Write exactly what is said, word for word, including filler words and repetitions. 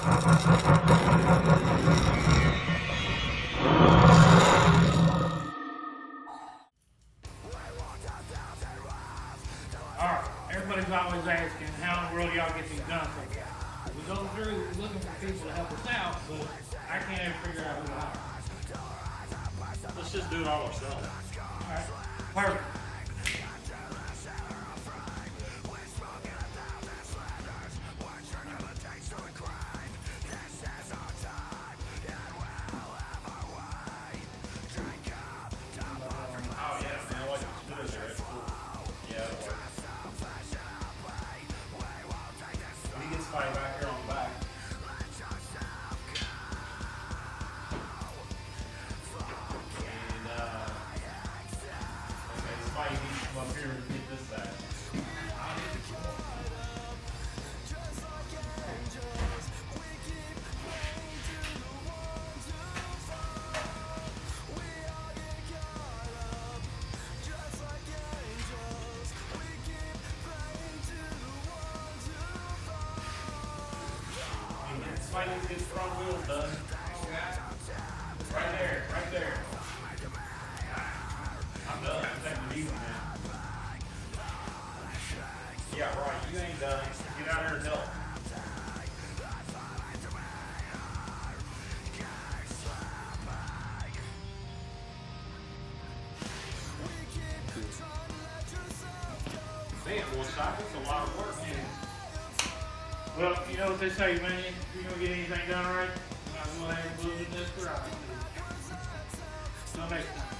Alright, everybody's always asking how in the world y'all get these done so fast. We go through looking for people to help us out, but I can't ever figure out who to hire. Let's just do it all ourselves. Alright, perfect. Somebody back here on the back. And, uh, okay, somebody needs to come up here and get this side. Somebody needs to get the front wheels done. Right there, right there. I'm done. I'm taking it easy, man. Yeah, right. You ain't done. Get out there and help. Damn, boy, Shop, it's a lot of work, man. Well, you know what they say, man, if you're going to get anything done right, you might as well have a little bit of this right. Until next time.